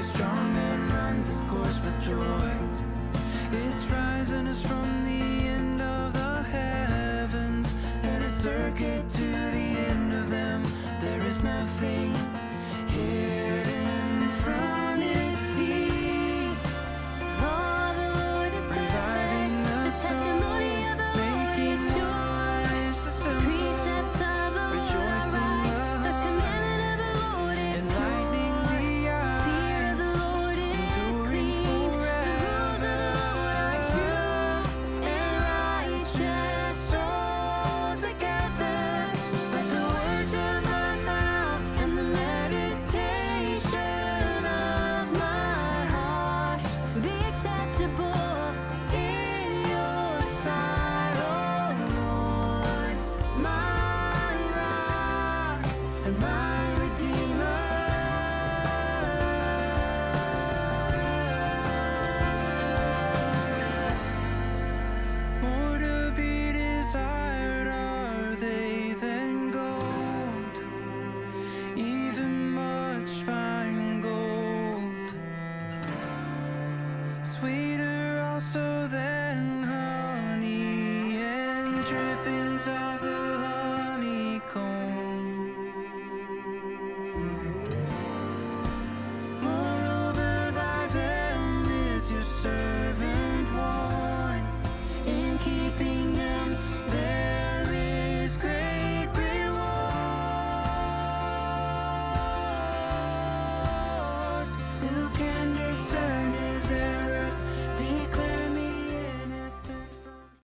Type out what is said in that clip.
strong man runs its course with joy. Its rising is from the end of the heavens, and its circuit to the end of them. There is nothing hidden from its feet. For the Lord is perfect, the testimony of the Lord is sure. The precepts of the Lord are right, the commandment of the Lord is pure. Fear of the Lord is clean, the rules of the Lord are true and righteous all together. Let the words of my mouth and the meditation of my heart be acceptable in your sight, O Lord, my rock and my redeemer. More to be desired are they than gold, even much fine gold. Sweeter also than